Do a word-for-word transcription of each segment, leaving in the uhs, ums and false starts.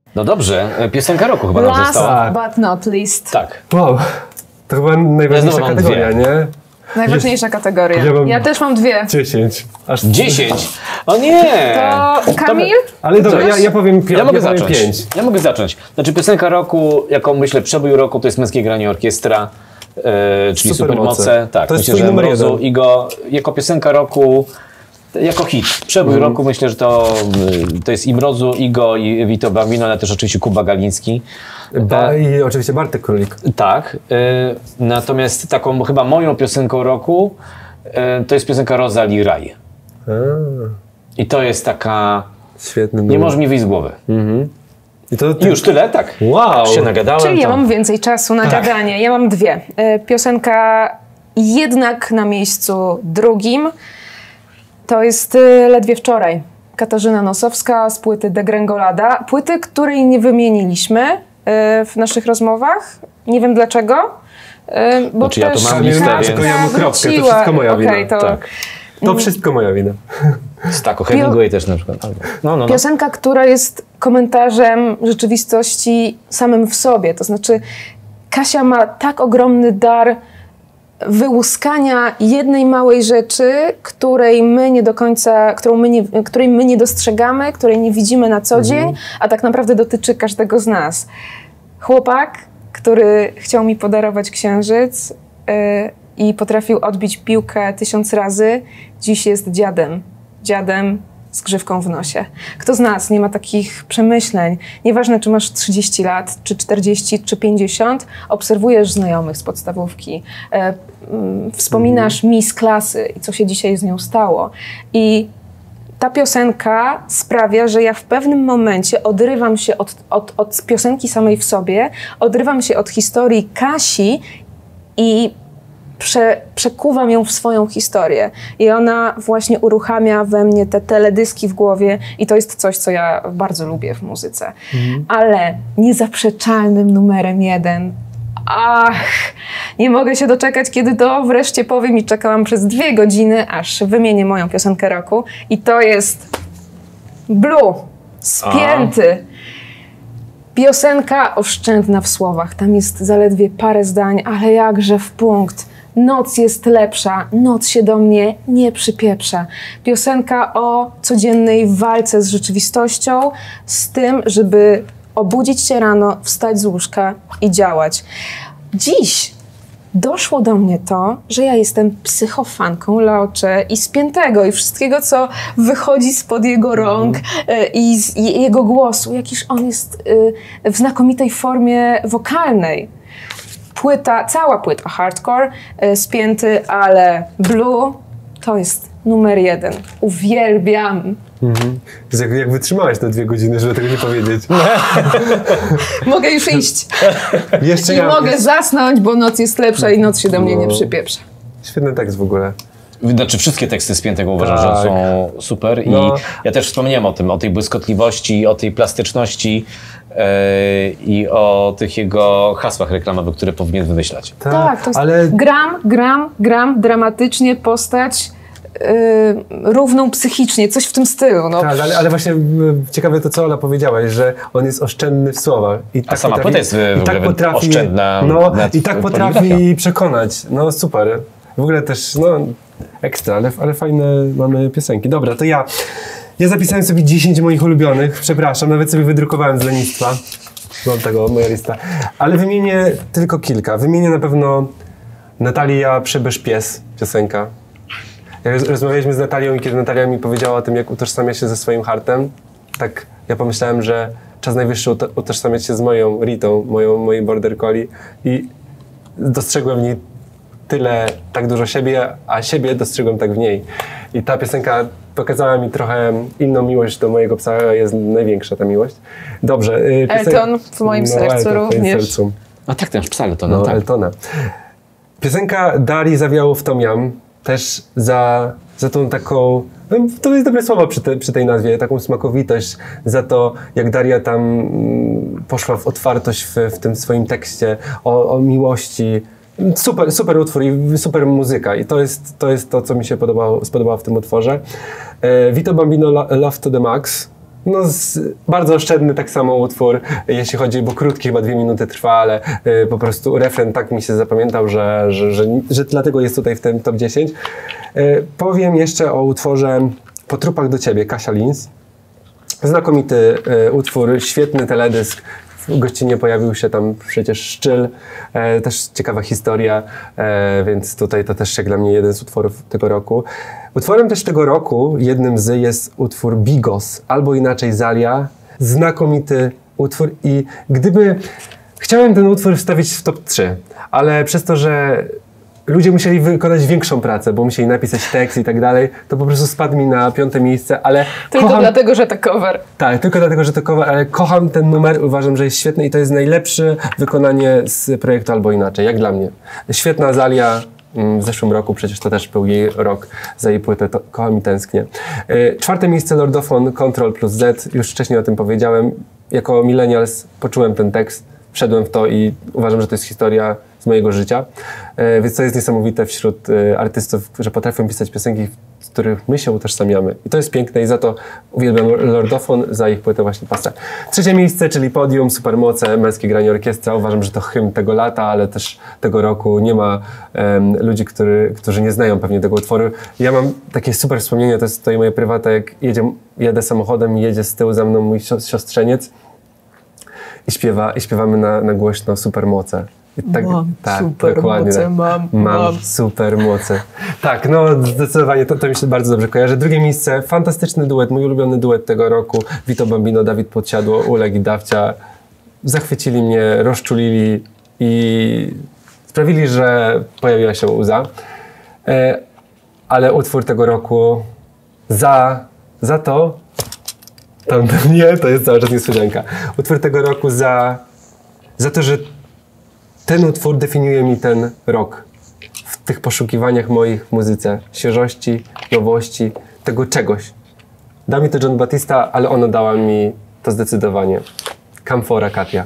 No dobrze, piosenka roku chyba nam została. Last but not least. Tak. Wow, to chyba najważniejsza kategoria, nie? Najważniejsza Jest, kategoria. Ja, ja też mam dwie. Dziesięć. Aż Dziesięć? O nie! To Kamil? To, ale dobra, ja, ja powiem pięć. Ja mogę ja powiem zacząć. pięć. Ja mogę zacząć. Znaczy piosenka roku, jaką myślę przebój roku, to jest Męskie granie orkiestra, e, czyli Supermoce. Super tak, to jest myślę, że numer Mrozu jeden. i go jako piosenka roku, jako hit. Przebój mm. roku myślę, że to, to jest i Mrozu, Igo, i Vito Bambino, ale też oczywiście Kuba Galiński. Ba, I oczywiście Bartek Królik. Tak. E, natomiast taką chyba moją piosenką roku e, to jest piosenka Rosalie Raj. A. I to jest taka... Świetny Nie numer. może mi wyjść z głowy. Mhm. I to I już tyle? Tak. Wow. Tak się nagadałem. Czyli ja to... mam więcej czasu na Tak. gadanie. Ja mam dwie. E, Piosenka jednak na miejscu drugim. To jest e, Ledwie wczoraj. Katarzyna Nosowska z płyty Degrengolada. Płyty, której nie wymieniliśmy e, w naszych rozmowach. Nie wiem dlaczego. E, bo Znaczy, ja też to mam listę, Kasia więc- Ja mam kropkę, to wróciła. wszystko moja wina. Okej, to Tak. To wszystko moja wina. Tak, o Hemingway też na przykład. No, no, no. Piosenka, która jest komentarzem rzeczywistości samym w sobie. To znaczy Kasia ma tak ogromny dar wyłuskania jednej małej rzeczy, której my nie do końca, którą my nie, której my nie dostrzegamy, której nie widzimy na co dzień, Mhm. a tak naprawdę dotyczy każdego z nas. Chłopak, który chciał mi podarować księżyc yy, i potrafił odbić piłkę tysiąc razy, dziś jest dziadem. Dziadem z grzywką w nosie. Kto z nas nie ma takich przemyśleń? Nieważne, czy masz trzydzieści lat, czy czterdzieści, czy pięćdziesiąt, obserwujesz znajomych z podstawówki, e, mm, wspominasz mi z klasy i co się dzisiaj z nią stało. I ta piosenka sprawia, że ja w pewnym momencie odrywam się od, od, od piosenki samej w sobie, odrywam się od historii Kasi i Prze, przekuwam ją w swoją historię i ona właśnie uruchamia we mnie te teledyski w głowie i to jest coś, co ja bardzo lubię w muzyce. Mhm. Ale niezaprzeczalnym numerem jeden, ach, nie mogę się doczekać, kiedy to wreszcie powiem i czekałam przez dwie godziny, aż wymienię moją piosenkę roku i to jest Blue, Spięty. A. Piosenka oszczędna w słowach, tam jest zaledwie parę zdań, ale jakże w punkt. Noc jest lepsza, noc się do mnie nie przypieprza. Piosenka o codziennej walce z rzeczywistością, z tym, żeby obudzić się rano, wstać z łóżka i działać. Dziś doszło do mnie to, że ja jestem psychofanką Leocze i Spiętego i wszystkiego, co wychodzi spod jego rąk mm. y, i z i jego głosu. Jakiż on jest y, w znakomitej formie wokalnej. Płyta, cała płyta hardcore, y, Spięty, ale Blue to jest numer jeden. Uwielbiam. Mhm. Jak, jak wytrzymałeś te dwie godziny, żeby tego nie powiedzieć? Mogę już iść. Jeszcze I ja, mogę jest... zasnąć, bo noc jest lepsza i noc się do mnie no. nie przypieprza. Świetny tekst w ogóle. Znaczy wszystkie teksty Spiętego uważam, tak. że są super i no. ja też wspomniałem o tym, o tej błyskotliwości, o tej plastyczności yy, i o tych jego hasłach reklamowych, które powinien wymyślać. Tak, tak to jest ale... gram, gram, gram, dramatycznie postać yy, równą psychicznie, coś w tym stylu. No. Tak, ale, ale właśnie ciekawe to, co Ola powiedziałaś, że on jest oszczędny w słowach. I tak A sama potrafi, płyta jest w i tak ogóle potrafi, oszczędna. No, i tak potrafi przekonać. No super. W ogóle też, no ekstra, ale, ale fajne mamy piosenki. Dobra, to ja. Ja zapisałem sobie dziesięć moich ulubionych, przepraszam, nawet sobie wydrukowałem z lenistwa. Mam tego, moja lista. Ale wymienię tylko kilka. Wymienię na pewno Natalia Przybysz-Pies, piosenka. Jak rozmawialiśmy z Natalią i kiedy Natalia mi powiedziała o tym, jak utożsamia się ze swoim hartem, tak ja pomyślałem, że czas najwyższy utożsamiać się z moją Ritą, moją, moim border collie i dostrzegłem w niej tyle, tak dużo siebie, a siebie dostrzegłem tak w niej. I ta piosenka pokazała mi trochę inną miłość do mojego psa, jest największa ta miłość. Dobrze. Piosenka... Elton w moim no, sercu Elton, również. Sercu. A tak, ten psa Eltona. No, tak. Eltona. Piosenka Darii Zawiało w Tom Yum, też za, za tą taką, no, to jest dobre słowo przy, te, przy tej nazwie, taką smakowitość, za to jak Daria tam mm, poszła w otwartość w, w tym swoim tekście o, o miłości. Super, super utwór i super muzyka i to jest to, jest to co mi się podobało, spodobało w tym utworze. E, Vito Bambino Love to the Max, no, z, bardzo oszczędny tak samo utwór, jeśli chodzi, bo krótki, chyba dwie minuty trwa, ale y, po prostu refren tak mi się zapamiętał, że, że, że, że dlatego jest tutaj w tym top dziesięć. Y, powiem jeszcze o utworze Po trupach do ciebie, Kasia Lins. Znakomity y, utwór, świetny teledysk. W gościnie pojawił się tam przecież Szczyl, e, też ciekawa historia, e, więc tutaj to też jak dla mnie jeden z utworów tego roku. Utworem też tego roku, jednym z, jest utwór Bigos, albo inaczej Zalia. Znakomity utwór i gdyby... Chciałem ten utwór wstawić w top trzy, ale przez to, że ludzie musieli wykonać większą pracę, bo musieli napisać tekst i tak dalej, to po prostu spadł mi na piąte miejsce, ale Tylko kocham... dlatego, że to cover. Tak, tylko dlatego, że to cover, ale kocham ten numer, uważam, że jest świetny i to jest najlepsze wykonanie z projektu Albo Inaczej, jak dla mnie. Świetna Azalia w zeszłym roku, przecież to też był jej rok za jej płytę, to kocham i tęsknię. Czwarte miejsce Lordofon, Control plus Z, już wcześniej o tym powiedziałem. Jako millennials poczułem ten tekst, wszedłem w to i uważam, że to jest historia z mojego życia, e, więc to jest niesamowite wśród e, artystów, że potrafią pisać piosenki, z których my się utożsamiamy. I to jest piękne i za to uwielbiam Lordofon, za ich płytę właśnie Pasta. Trzecie miejsce, czyli Podium, Supermoce, Męskie granie orkiestra. Uważam, że to hymn tego lata, ale też tego roku. Nie ma um, ludzi, który, którzy nie znają pewnie tego utworu. Ja mam takie super wspomnienia, to jest tutaj moje prywatne, jak jedzie, jedę samochodem i jedzie z tyłu za mną mój siostrzeniec i, śpiewa, i śpiewamy na, na głośno Supermoce. Tak, mam tak, super dokładnie, moce, tak. mam, mam, mam. super moce. Tak, no zdecydowanie to, to mi się bardzo dobrze kojarzy. Drugie miejsce, fantastyczny duet, mój ulubiony duet tego roku. Vito Bambino, Dawid Podsiadło, Uleg i Dawcia. Zachwycili mnie, rozczulili i sprawili, że pojawiła się łza. E, ale utwór tego roku za, za to, tam, nie, to jest cały czas niespodzianka. Utwór tego roku za, za to, że ten utwór definiuje mi ten rok w tych poszukiwaniach moich w muzyce. Świeżości, nowości, tego czegoś. Dał mi to John Batista, ale ona dała mi to zdecydowanie. Kamfora Katia.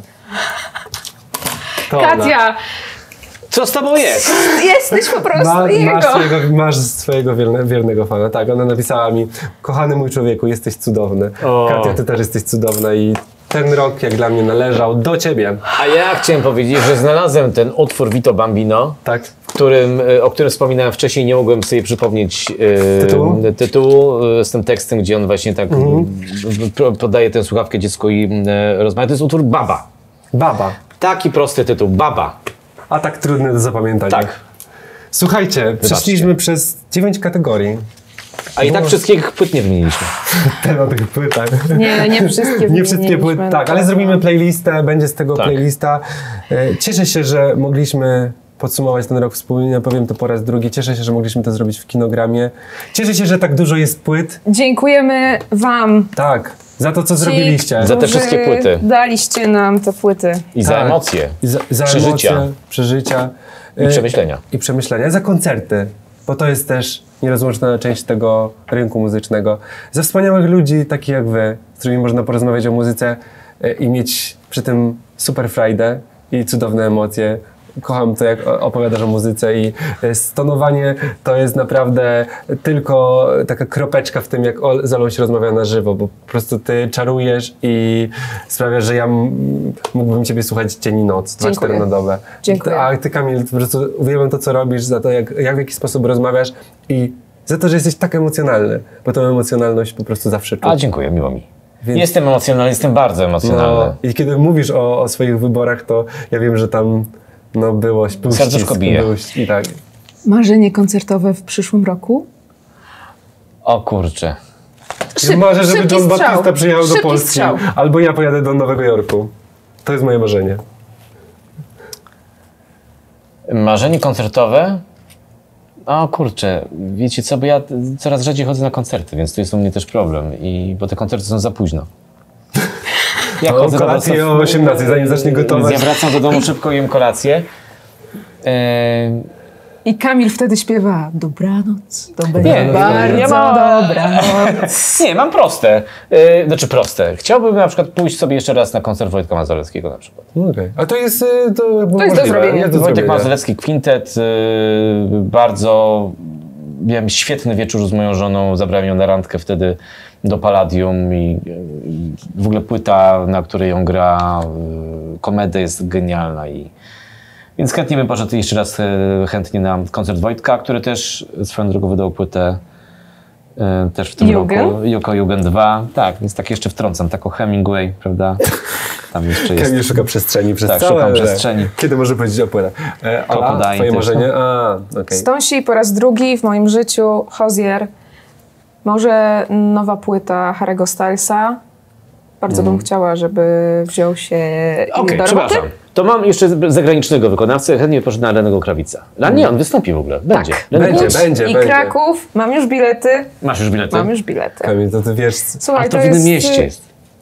To Katia! Ona. Co z tobą jest? Jesteś po prostu Ma, jego! masz, swojego, masz swojego wierne, wiernego fana. Tak, ona napisała mi: kochany mój człowieku, jesteś cudowny. O. Katia, ty też jesteś cudowna i ten rok, jak dla mnie, należał do ciebie. A ja chciałem powiedzieć, że znalazłem ten utwór Vito Bambino, Tak. w którym, o którym wspominałem wcześniej, nie mogłem sobie przypomnieć e, Tytułu? tytułu e, z tym tekstem, gdzie on właśnie tak Mhm. m, podaje tę słuchawkę dziecku i e, rozmawia. To jest utwór Baba. Baba. Taki prosty tytuł, Baba. A tak trudny do zapamiętania. Tak. Słuchajcie, przeszliśmy przez dziewięć kategorii. A i tak wszystkich płyt nie wymieniliśmy. Te na tych płytach. Nie, nie wszystkie Nie wszystkie płyty, tak, ale zrobimy playlistę, będzie z tego Tak. playlista. E, Cieszę się, że mogliśmy podsumować ten rok wspólnie, powiem to po raz drugi. Cieszę się, że mogliśmy to zrobić w Kinogramie. Cieszę się, że tak dużo jest płyt. Dziękujemy wam, Tak, za to, co zrobiliście. Za te którzy wszystkie płyty. daliście nam te płyty. I za Tak. emocje. I za, za Przeżycia. emocje, przeżycia. I E, przemyślenia. I przemyślenia. Za koncerty, bo to jest też nierozłączna część tego rynku muzycznego. Za wspaniałych ludzi, takich jak wy, z którymi można porozmawiać o muzyce e, i mieć przy tym super frajdę i cudowne emocje. Kocham to, jak o- opowiadasz o muzyce i e, stonowanie to jest naprawdę tylko taka kropeczka w tym, jak o- z Olą się rozmawia na żywo, bo po prostu ty czarujesz i sprawiasz, że ja m- mógłbym ciebie słuchać dzień i noc, dwa Dziękuję. cztery na dobę. Dziękuję. A ty, Kamil, po prostu uwielbiam to, co robisz, za to, jak, jak w jaki sposób rozmawiasz i za to, że jesteś tak emocjonalny, bo tą emocjonalność po prostu zawsze czuć. A dziękuję, miło mi. Więc- Jestem emocjonalny, jestem bardzo emocjonalny. No, i kiedy mówisz o, o swoich wyborach, to ja wiem, że tam no, było był Serduszko ścisk, bije. był ścisk, i tak. Marzenie koncertowe w przyszłym roku? O kurczę. Szyb- Marzę, żeby szybki John strzał. Batista przyjechał do Szybki Polski, strzał. albo ja pojadę do Nowego Jorku. To jest moje marzenie. Marzenie koncertowe? O kurczę, wiecie co, bo ja coraz rzadziej chodzę na koncerty, więc to jest u mnie też problem, i bo te koncerty są za późno. Ja O kolację o osiemnastej, zanim zacznie gotować. Ja wracam do domu szybko, jem kolację. Eee, I Kamil wtedy śpiewa dobranoc, to będzie Nie, bardzo ja mam- dobranoc. nie, mam proste. Eee, znaczy proste. Chciałbym na przykład pójść sobie jeszcze raz na koncert Wojtka Mazoleckiego na przykład. Okej. A to jest, y, to, to jest do zrobienia. Jest do Wojtek zrobienia. Mazolecki kwintet, yy, bardzo miałem świetny wieczór z moją żoną, zabrałem ją na randkę wtedy do Palladium i, i w ogóle płyta, na której ją gra, y, Komedia jest genialna i więc chętnie bym poszedł jeszcze raz y, chętnie na koncert Wojtka, który też swoją drogą wydał płytę y, też w tym Jugend? roku. Joko Jugend dwa. Tak, więc tak jeszcze wtrącam, taką Hemingway, prawda? Tam jeszcze jest. Kamil szuka przestrzeni przez Tak, całe... szukam przestrzeni. Kiedy może powiedzieć o płytach? E, Ola, Crocodile twoje też, marzenie? A, okej. Stąsi po raz drugi w moim życiu Hozier. Może nowa płyta Harry'ego Stylesa. Bardzo bym chciała, żeby wziął się Okej, do roboty. przepraszam. To mam jeszcze zagranicznego wykonawcę, chętnie poszedł na Renego Krawica. A nie, on wystąpi w ogóle. Będzie. Tak. René Będzie, Krawiec. będzie, I będzie. Kraków. Mam już bilety. Masz już bilety? Mam już bilety. Kamil, to ty wiesz... Słuchaj, A to w innym mieście jest.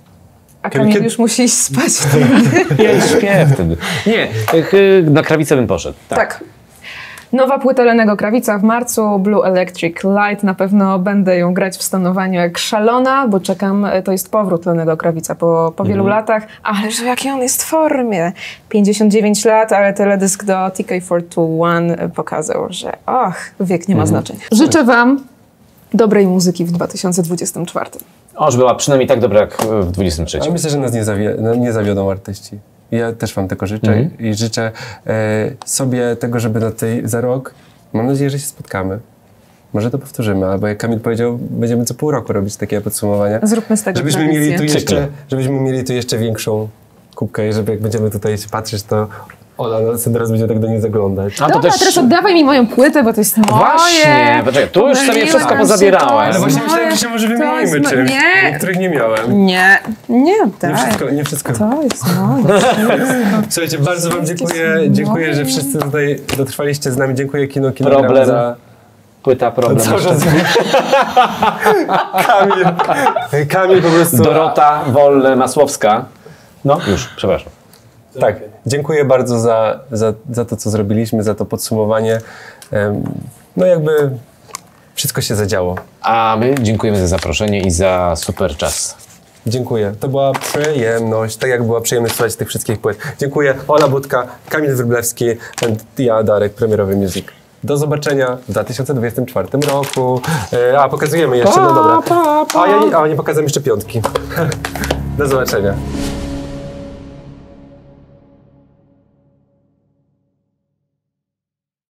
A Kamil Kiedy- już musi iść spać. Ja śpię wtedy. Nie, y, na Krawicę bym poszedł. Tak. Tak. Nowa płyta Renego Krawica w marcu, Blue Electric Light. Na pewno będę ją grać w stonowaniu jak szalona, bo czekam, to jest powrót Renego Krawica po, po wielu latach. Ależ w jakiej on jest w formie. pięćdziesiąt dziewięć lat, ale teledysk do T K cztery dwa jeden pokazał, że och, wiek nie ma znaczenia. Życzę wam dobrej muzyki w dwa tysiące dwudziestym czwartym. O, żeby była przynajmniej tak dobra jak w dwudziestym trzecim. Ale myślę, że nas nie, zawie, no, nie zawiodą artyści. Ja też wam tego życzę Mhm. i życzę e, sobie tego, żeby na tej, za rok, mam nadzieję, że się spotkamy. Może to powtórzymy, albo jak Kamil powiedział, będziemy co pół roku robić takie podsumowania. Zróbmy z tego Żebyśmy tradycję. mieli, tu jeszcze, Cykle. żebyśmy mieli tu jeszcze większą kubkę i żeby jak będziemy tutaj się patrzeć, to Ola nas teraz będzie tak do niej zaglądać. A to Dobra, też... teraz oddawaj mi moją płytę, bo to jest moje. Właśnie, poczekaj, tu już sobie Pomyliłem wszystko się, pozabierałaś. to Ale właśnie jest myślałem, moje- że się może to wymienimy jest mo- czymś, Nie, niektórych nie miałem. nie, nie Nie daj. wszystko, nie wszystko. To jest moje. Słuchajcie, bardzo wam dziękuję. Dziękuję, że wszyscy tutaj dotrwaliście z nami. Dziękuję Kino Kino Problem. za... Płyta problem. Cały jeszcze. czas... Kamil. Kamil po prostu... Dorota Wolle-Masłowska. No, już, przepraszam. Tak, dziękuję bardzo za, za, za to, co zrobiliśmy, za to podsumowanie. Em, No jakby wszystko się zadziało. A my dziękujemy za zaproszenie i za super czas. Dziękuję. To była przyjemność, tak jak była przyjemność słuchać tych wszystkich płyt. Dziękuję. Ola Budka, Kamil Wróblewski and ja, Darek, Premierowy Music. Do zobaczenia w dwa tysiące dwudziestym czwartym roku. E, A, pokazujemy jeszcze, no dobra. A ja nie, a nie pokazałem jeszcze piątki. Do zobaczenia.